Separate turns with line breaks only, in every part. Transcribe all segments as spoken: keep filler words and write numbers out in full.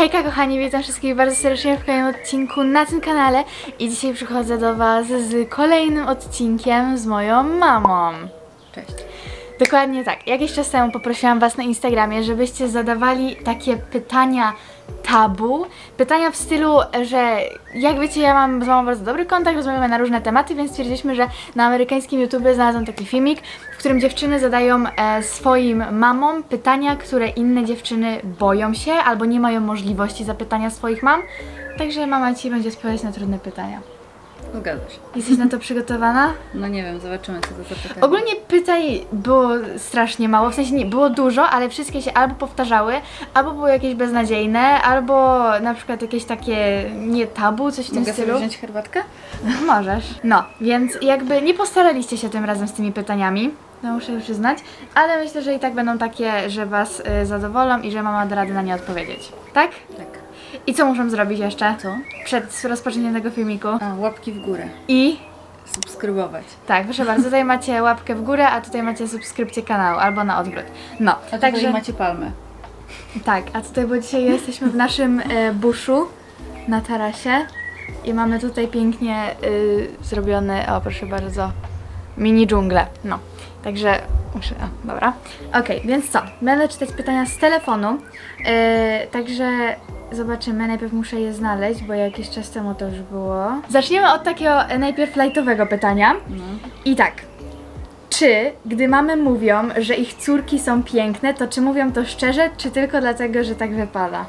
Hejka kochani, witam wszystkich bardzo serdecznie w kolejnym odcinku na tym kanale i dzisiaj przychodzę do was z kolejnym odcinkiem z moją mamą.
Cześć.
Dokładnie tak. Jakiś czas temu poprosiłam was na Instagramie, żebyście zadawali takie pytania tabu. Pytania w stylu, że jak wiecie, ja mam z mamą bardzo dobry kontakt, rozmawiamy na różne tematy, więc stwierdziliśmy, że na amerykańskim YouTubie znalazłam taki filmik, w którym dziewczyny zadają e, swoim mamom pytania, które inne dziewczyny boją się albo nie mają możliwości zapytania swoich mam. Także mama ci będzie odpowiadać na trudne pytania.
Zgadza się.
Jesteś na to przygotowana?
No nie wiem, zobaczymy co to za pytanie.
Ogólnie pytań było strasznie mało, w sensie nie, było dużo, ale wszystkie się albo powtarzały, albo były jakieś beznadziejne, albo na przykład jakieś takie nie tabu, coś w tym
Mogę
stylu.
sobie wziąć herbatkę?
Możesz. No, więc jakby nie postaraliście się tym razem z tymi pytaniami, no muszę przyznać, ale myślę, że i tak będą takie, że was y, zadowolą i że mama da radę na nie odpowiedzieć. Tak?
Tak.
I co muszą zrobić jeszcze?
Co?
Przed rozpoczęciem tego filmiku.
A, łapki w górę.
I...
Subskrybować.
Tak, proszę bardzo, tutaj macie łapkę w górę, a tutaj macie subskrypcję kanału, albo na odwrót. No,
A tutaj
także
macie palmę.
tak, a tutaj, bo dzisiaj jesteśmy w naszym e, buszu na tarasie i mamy tutaj pięknie y, zrobione, o proszę bardzo, mini dżunglę. No, także muszę, o, dobra. Okej, więc co? Będę czytać pytania z telefonu, e, także zobaczymy, najpierw muszę je znaleźć, bo jakiś czas temu to już było. Zaczniemy od takiego e, najpierw lajtowego pytania.
No.
I tak, czy gdy mamy mówią, że ich córki są piękne, to czy mówią to szczerze, czy tylko dlatego, że tak wypada?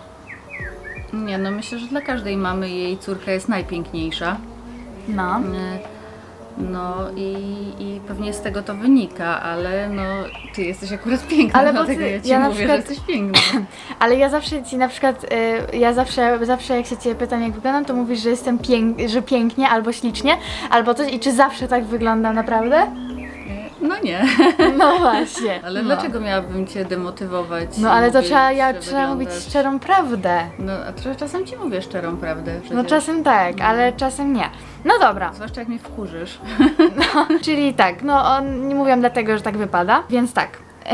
Nie, no myślę, że dla każdej mamy jej córka jest najpiękniejsza.
No.
Y, No i, i pewnie z tego to wynika, ale no ty jesteś akurat piękna,
Ale bo
dlatego
ty-
ja ci
ja na
mówię,
przykład-
że jesteś piękna.
Ale ja zawsze ci na przykład, y, ja zawsze, zawsze jak się ciebie pytam jak wyglądam, to mówisz, że jestem pięk że pięknie albo ślicznie, albo coś i czy zawsze tak wyglądam naprawdę?
No nie.
No właśnie.
Ale
no.
dlaczego miałabym cię demotywować?
No ale to
mówić,
trzeba, ja,
że
trzeba mówić
wyglądasz-
szczerą prawdę.
No, a trochę czasem ci mówię szczerą prawdę.
No
przecież.
czasem tak, ale czasem nie. No dobra.
Zwłaszcza jak mnie wkurzysz.
No, czyli tak, no on nie mówią dlatego, że tak wypada, więc tak.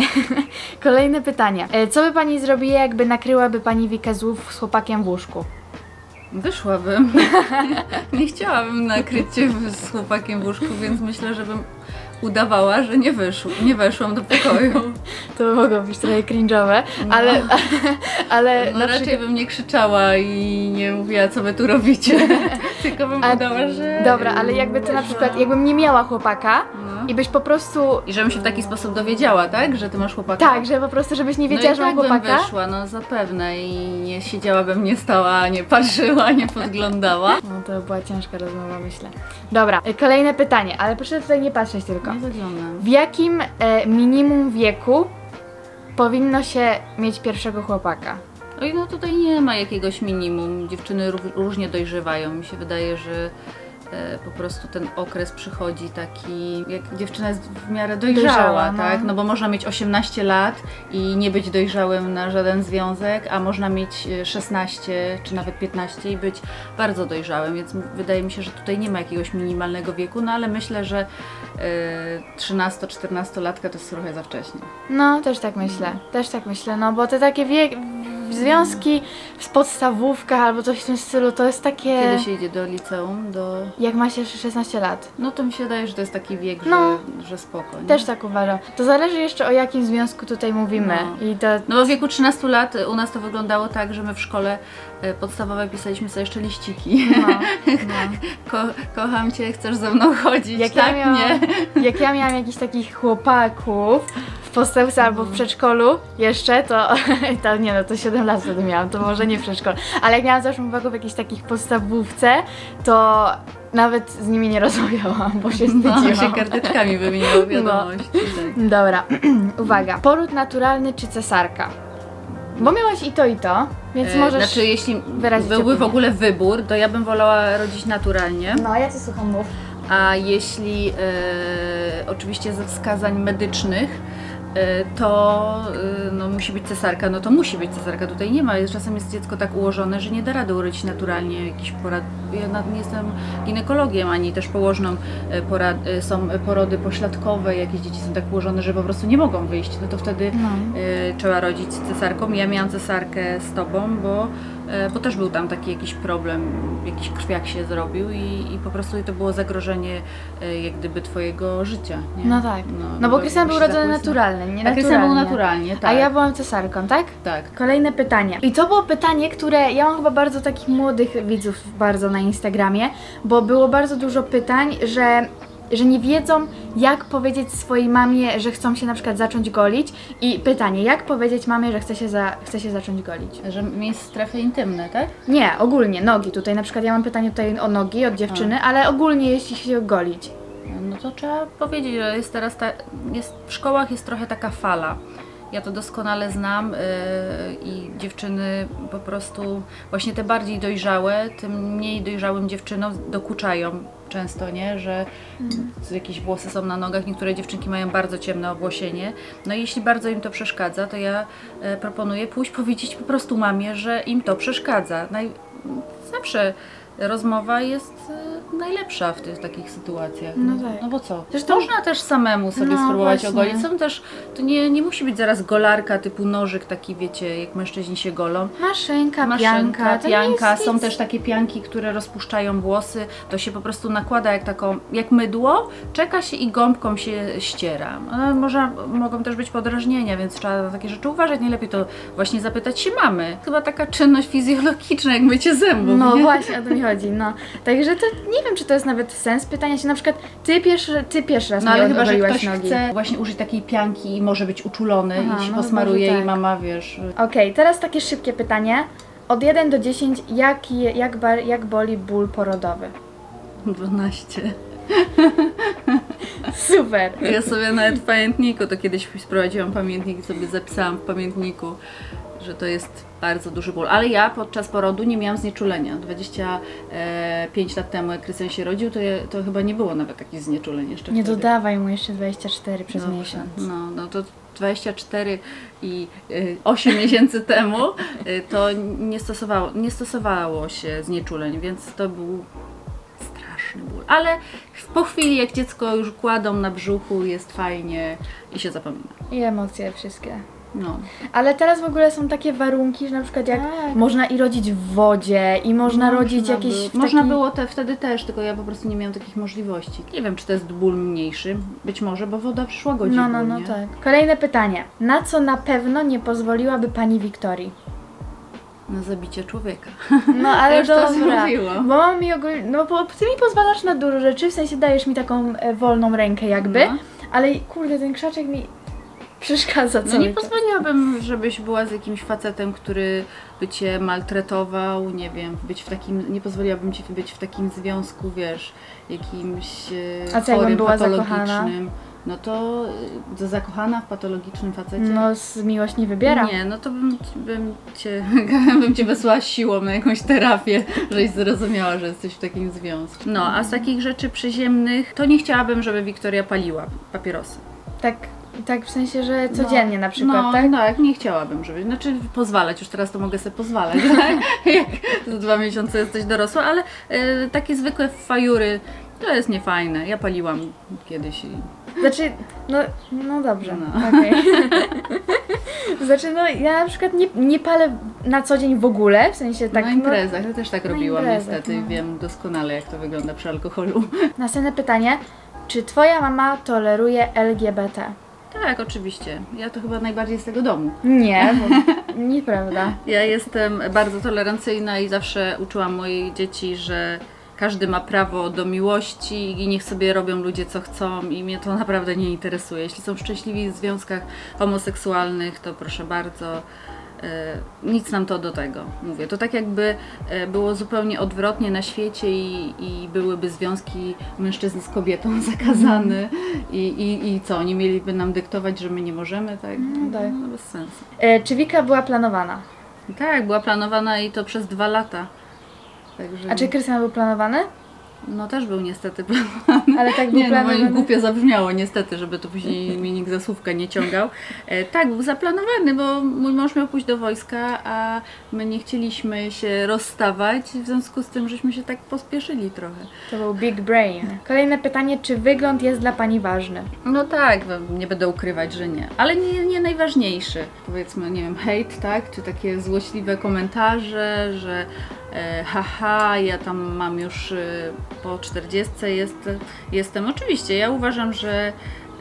Kolejne pytanie. E, Co by pani zrobiła, jakby nakryłaby pani Wikę Złów z chłopakiem w łóżku?
Wyszłabym. Nie chciałabym nakryć cię z chłopakiem w łóżku, więc myślę, że bym udawała, że nie wyszło, nie weszłam do pokoju.
To by mogło być trochę cringe'owe, no. ale, ale
No
na
raczej
przykład...
bym nie krzyczała i nie mówiła, co wy tu robicie. Tylko bym
A,
udała, że...
Dobra, ale jakby to na przykład, jakbym nie miała chłopaka
No.
i byś po prostu...
I żebym się w taki sposób dowiedziała, tak? Że ty masz chłopaka?
Tak, że po prostu, żebyś nie wiedziała,
no i
że mam
tak
chłopaka.
bym wyszła, no zapewne i nie siedziałabym, nie stała, nie patrzyła, nie podglądała.
No to była ciężka rozmowa, myślę. Dobra, e, kolejne pytanie, ale proszę tutaj nie patrzeć tylko.
Nie zaglądam.
W jakim e, minimum wieku powinno się mieć pierwszego chłopaka?
Oj, no tutaj nie ma jakiegoś minimum. Dziewczyny ró- różnie dojrzewają. Mi się wydaje, że e, po prostu ten okres przychodzi taki, jak dziewczyna jest w miarę dojrzała,
Dojrzała, no.
tak? No bo można mieć osiemnaście lat i nie być dojrzałym na żaden związek, a można mieć szesnaście czy nawet piętnaście i być bardzo dojrzałym, więc wydaje mi się, że tutaj nie ma jakiegoś minimalnego wieku, no ale myślę, że trzynasto-czternastolatka to jest trochę za wcześnie.
No, też tak myślę, też tak myślę, no bo te takie wiek, związki z podstawówkach albo coś w tym stylu, to jest takie...
Kiedy się idzie do liceum, do...
Jak ma się szesnaście lat.
No to mi się wydaje, że to jest taki wiek,
No.
że, że spoko. Nie?
Też tak uważam. To zależy jeszcze o jakim związku tutaj mówimy.
No.
I to...
No bo w wieku trzynastu lat u nas to wyglądało tak, że my w szkole e, podstawowej pisaliśmy sobie jeszcze liściki.
No, no.
Ko kocham cię, chcesz ze mną chodzić,
Jak,
tak?
ja miałam,
Nie?
jak ja miałam jakichś takich chłopaków w podstawce albo w przedszkolu jeszcze, to, to nie no, to siedem lat wtedy miałam, to może nie w przedszkolu, ale jak miałam zawsze chłopaków w jakiejś takich podstawówce, to nawet z nimi nie rozmawiałam, bo się
No,
wstydziłam.
się karteczkami wymieniało wiadomości.
No.
Tak.
Dobra, uwaga, poród naturalny czy cesarka? Bo miałaś i to i to, więc
E,
możesz...
Znaczy, jeśli
wyrazić
byłby w
opinię.
ogóle wybór, to ja bym wolała rodzić naturalnie.
No, ja cię słucham, mów.
A jeśli e, oczywiście ze wskazań medycznych, e, to e, no, musi być cesarka, no to musi być cesarka, tutaj nie ma. Czasem jest dziecko tak ułożone, że nie da rady urodzić naturalnie. Jakiś porad... Ja nawet nie jestem ginekologiem, ani też położną. E, porad... e, są porody pośladkowe, jakieś dzieci są tak ułożone, że po prostu nie mogą wyjść. No to wtedy
No.
e, trzeba rodzić cesarką. Ja miałam cesarkę z tobą, bo bo też był tam taki jakiś problem, jakiś krwiak się zrobił i, i po prostu to było zagrożenie jak gdyby twojego życia. Nie?
No tak, no, no bo Krystian był urodzony naturalnie, nie naturalnie.
Krystian był naturalnie, tak.
A ja byłam cesarką, tak?
Tak.
Kolejne pytanie. I to było pytanie, które ja mam chyba bardzo takich młodych widzów bardzo na Instagramie, bo było bardzo dużo pytań, że że nie wiedzą, jak powiedzieć swojej mamie, że chcą się na przykład zacząć golić. I pytanie, jak powiedzieć mamie, że chce się, za, chce się zacząć golić?
Że mieć strefy intymne, tak?
Nie, ogólnie, nogi. Tutaj na przykład ja mam pytanie tutaj o nogi od dziewczyny, A. ale ogólnie jeśli się golić.
No to trzeba powiedzieć, że jest teraz ta, jest, w szkołach jest trochę taka fala. Ja to doskonale znam yy, i dziewczyny po prostu, właśnie te bardziej dojrzałe, tym mniej dojrzałym dziewczynom dokuczają często, nie? Że mm. jakieś włosy są na nogach, niektóre dziewczynki mają bardzo ciemne obłosienie. No i jeśli bardzo im to przeszkadza, to ja e, proponuję pójść powiedzieć po prostu mamie, że im to przeszkadza. Naj... Zawsze rozmowa jest e, najlepsza w tych takich sytuacjach.
No, tak.
No bo co?
Zresztą
można też samemu sobie
no,
spróbować
właśnie.
ogolić. Są też, to nie, nie musi być zaraz golarka typu nożyk, taki wiecie, jak mężczyźni się golą.
Maszynka,
Maszynka,
pianka.
pianka. Są
nic.
też takie pianki, które rozpuszczają włosy. To się po prostu nakłada jak taką, jak mydło, czeka się i gąbką się ściera. One może, mogą też być podrażnienia, więc trzeba na takie rzeczy uważać. Najlepiej to właśnie zapytać się mamy. Chyba taka czynność fizjologiczna, jak mycie zębów.
No
nie?
właśnie, o to mi chodzi, no. Także to nie wiem, czy to jest nawet sens pytania się, na przykład ty pierwszy, ty pierwszy raz
No ale
mi
chyba, że
ogoliłaś
ktoś
nogi.
chce właśnie użyć takiej pianki i może być uczulony
Aha,
i się
no
posmaruje
chyba, że
i
tak.
mama, wiesz...
Okej, okay, teraz takie szybkie pytanie. Od jeden do dziesięciu, jak, je- jak, bar, jak boli ból porodowy?
dwanaście.
Super!
Ja sobie nawet w pamiętniku, to kiedyś sprowadziłam pamiętnik i sobie zapisałam w pamiętniku, że to jest bardzo duży ból. Ale ja podczas porodu nie miałam znieczulenia. dwadzieścia pięć lat temu, jak Krystian się rodził, to, ja, to chyba nie było nawet takich znieczuleń jeszcze
Nie
wtedy.
dodawaj mu jeszcze dwadzieścia cztery przez
Dobrze.
miesiąc.
No, no to dwadzieścia cztery i osiem miesięcy temu y, to nie stosowało, nie stosowało się znieczuleń, więc to był straszny ból. Ale po chwili, jak dziecko już kładą na brzuchu, jest fajnie i się zapomina.
I emocje wszystkie.
No.
Ale teraz w ogóle są takie warunki, że na przykład jak
Tak.
można i rodzić w wodzie, i można rodzić
Można
jakieś...
Było.
w
Można
taki-
było te, wtedy też, tylko ja po prostu nie miałam takich możliwości. Nie wiem, czy to jest ból mniejszy. Być może, bo woda przyszła godzi
No, no,
ból,
no
nie?
tak. Kolejne pytanie. Na co na pewno nie pozwoliłaby pani Wiktorii?
Na zabicie człowieka.
No ale
Już to
dobra,
mówiłam.
bo mam mi ogólnie, no bo ty mi pozwalasz na dużo rzeczy, w sensie dajesz mi taką e, wolną rękę jakby,
No.
ale kurde, ten krzaczek mi przeszkadza
No
cały
nie
czas.
pozwoliłabym, żebyś była z jakimś facetem, który by cię maltretował, nie wiem, być w takim, nie pozwoliłabym ci być w takim związku, wiesz, jakimś e,
A co, jakbym
chorym,
była
patologicznym.
zakochana?
No to e, zakochana w patologicznym facecie?
No z miłość nie wybiera.
Nie, no to bym, bym, cię, bym cię wysłała siłą na jakąś terapię, żebyś zrozumiała, że jesteś w takim związku. No, a z takich rzeczy przyziemnych, to nie chciałabym, żeby Wiktoria paliła papierosy.
Tak, tak w sensie, że codziennie
no,
na przykład,
no,
tak?
tak, nie chciałabym, żeby, znaczy pozwalać, już teraz to mogę sobie pozwalać, tak? Jak za dwa miesiące jesteś dorosła, ale y, takie zwykłe fajury, to jest niefajne. Ja paliłam kiedyś i...
Znaczy, no, no dobrze,
No.
okej. Znaczy, no ja na przykład nie, nie palę na co dzień w ogóle, w sensie tak...
na imprezach, ja też tak
na
robiłam
imprezach,
niestety i
no.
wiem doskonale, jak to wygląda przy alkoholu.
Następne pytanie. Czy twoja mama toleruje L G B T?
Tak, oczywiście. Ja to chyba najbardziej z tego domu.
Nie, bo nieprawda.
Ja jestem bardzo tolerancyjna i zawsze uczyłam moje dzieci, że każdy ma prawo do miłości i niech sobie robią ludzie co chcą i mnie to naprawdę nie interesuje. Jeśli są szczęśliwi w związkach homoseksualnych, to proszę bardzo, e, nic nam to do tego, mówię. To tak jakby e, było zupełnie odwrotnie na świecie i, i byłyby związki mężczyzn z kobietą zakazane i, i, i co, oni mieliby nam dyktować, że my nie możemy, tak?
No tak.
No, bez sensu.
E, czy Wika była planowana?
Tak, była planowana i to przez dwa lata. Także...
A czy Krystian był planowany?
No też był niestety planowany.
Ale tak był
nie, no,
planowany?
głupio zabrzmiało niestety, żeby tu później mi nikt za słówka nie ciągał. E, tak, był zaplanowany, bo mój mąż miał pójść do wojska, a my nie chcieliśmy się rozstawać, w związku z tym, żeśmy się tak pospieszyli trochę.
To był big brain. Kolejne pytanie, czy wygląd jest dla Pani ważny?
No tak, nie będę ukrywać, że nie. Ale nie, nie najważniejszy. Powiedzmy, nie wiem, hejt, tak? Czy takie złośliwe komentarze, że e, haha, ja tam mam już e, po czterdziestce jest, jestem. Oczywiście, ja uważam, że e,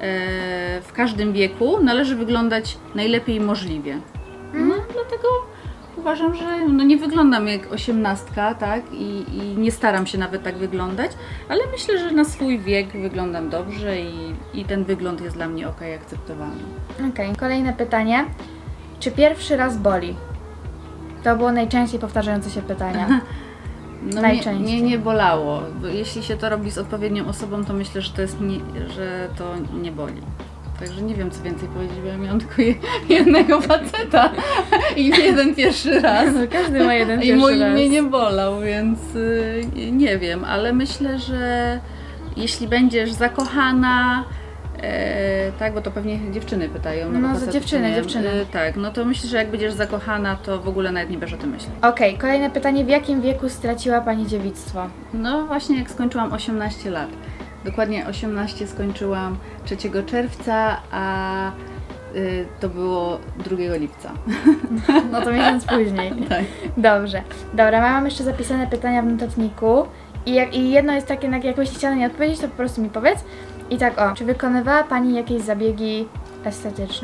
w każdym wieku należy wyglądać najlepiej możliwie. No, dlatego uważam, że no nie wyglądam jak osiemnastka, tak? I, I nie staram się nawet tak wyglądać, ale myślę, że na swój wiek wyglądam dobrze i, i ten wygląd jest dla mnie okej, akceptowalny.
Okej, okay. Kolejne pytanie. Czy pierwszy raz boli? To było najczęściej powtarzające się pytania.
No
najczęściej.
Nie, nie, nie bolało. Jeśli się to robi z odpowiednią osobą, to myślę, że to, jest nie, że to nie boli. Także nie wiem, co więcej powiedzieć, bo ja miałam tylko jednego faceta i jeden pierwszy raz.
No, każdy ma jeden pierwszy
I mój
raz.
mnie nie bolał, więc yy, nie wiem, ale myślę, że jeśli będziesz zakochana, e, tak, bo to pewnie dziewczyny pytają.
No,
bo
za
facetów
dziewczyny,
nie,
dziewczyny.
Yy, tak, no to myślę, że jak będziesz zakochana, to w ogóle nawet nie będziesz o tym myśleć.
Okej, okay, kolejne pytanie. W jakim wieku straciła Pani dziewictwo?
No właśnie jak skończyłam osiemnaście lat. Dokładnie osiemnaście skończyłam trzeciego czerwca, a y, to było drugiego lipca.
No to miesiąc później.
Tak.
Dobrze. Dobra, mam jeszcze zapisane pytania w notatniku i, jak, i jedno jest takie, na jakbyś chciała nie odpowiedzieć, to po prostu mi powiedz. I tak o, czy wykonywała Pani jakieś zabiegi estetyczne?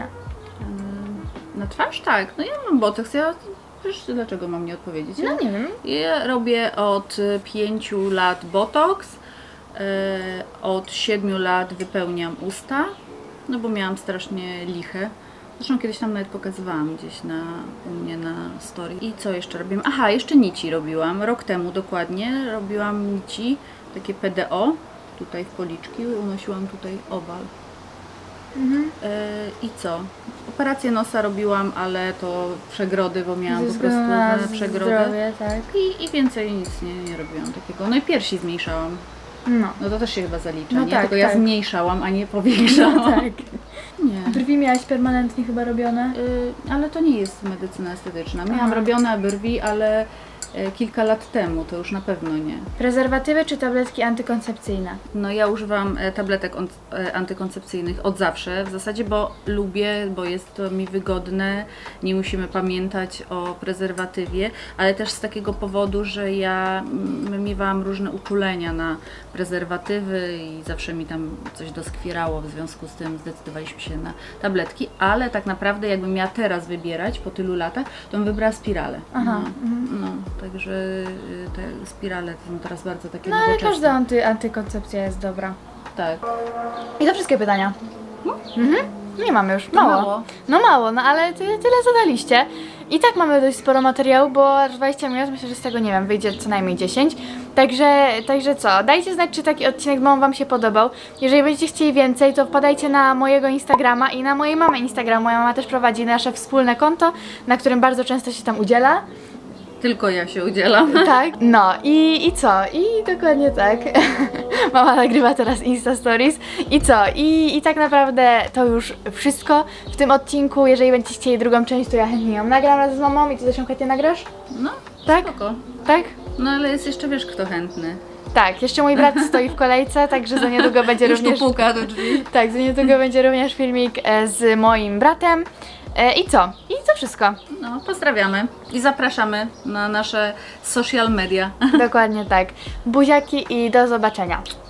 Ym, na twarz? Tak. No ja mam botoks, ja wiesz, dlaczego mam nie odpowiedzieć?
No nie wiem.
Ja robię od pięciu lat botoks. Od siedmiu lat wypełniam usta, no bo miałam strasznie liche. Zresztą kiedyś tam nawet pokazywałam gdzieś na, u mnie na story. I co jeszcze robiłam? Aha, jeszcze nici robiłam. Rok temu dokładnie robiłam nici, takie P D O, tutaj w policzki, unosiłam tutaj owal.
Mhm.
I co? Operację nosa robiłam, ale to przegrody, bo miałam
Ze
po prostu
na
przegrodę.
zdrowie, tak.
I, I więcej nic nie, nie robiłam takiego. No i piersi zmniejszałam.
No.
No to też się chyba zalicza,
No
nie?
tak,
Tylko ja
tak.
zmniejszałam, a nie powiększałam.
No tak.
Nie.
Brwi miałaś permanentnie chyba robione?
Y, ale to nie jest medycyna estetyczna. Miałam
Aha.
robione brwi, ale y, kilka lat temu, to już na pewno nie.
Prezerwatywy czy tabletki antykoncepcyjne?
No ja używam e, tabletek on, e, antykoncepcyjnych od zawsze, w zasadzie, bo lubię, bo jest to mi wygodne, nie musimy pamiętać o prezerwatywie, ale też z takiego powodu, że ja mm, miewałam różne uczulenia na prezerwatywy i zawsze mi tam coś doskwierało, w związku z tym zdecydowaliśmy się na tabletki, ale tak naprawdę jakbym miała teraz wybierać po tylu latach, to bym wybrała spirale.
Aha.
No,
Mhm.
no, także y, te spirale to są teraz bardzo takie
No ale
nowoczesne.
każda anty, antykoncepcja jest dobra.
Tak.
I to wszystkie pytania. Mhm. Nie mamy już.
To
Mało.
mało.
No mało, no ale ty, tyle zadaliście. I tak mamy dość sporo materiału, bo aż dwadzieścia minut, myślę, że z tego, nie wiem, wyjdzie co najmniej dziesięć. Także, także co, dajcie znać, czy taki odcinek Wam się podobał. Jeżeli będziecie chcieli więcej, to wpadajcie na mojego Instagrama i na mojej mamy Instagram. Moja mama też prowadzi nasze wspólne konto, na którym bardzo często się tam udziela.
Tylko ja się udzielam.
Tak, no i, i co? I dokładnie tak. Mama nagrywa teraz Insta Stories. I co? I, I tak naprawdę to już wszystko w tym odcinku. Jeżeli będziecie chcieli drugą część, to ja chętnie ją nagram razem z mamą. I ty też ją chętnie nagrasz?
No,
Tak?
spoko.
Tak?
No ale jest jeszcze, wiesz, kto chętny.
Tak, jeszcze mój brat stoi w kolejce, także za niedługo będzie
Już
również...
tu puka do drzwi.
Tak, za niedługo będzie również filmik e, z moim bratem. E, I co? I to wszystko.
No, pozdrawiamy i zapraszamy na nasze social media.
Dokładnie tak. Buziaki i do zobaczenia.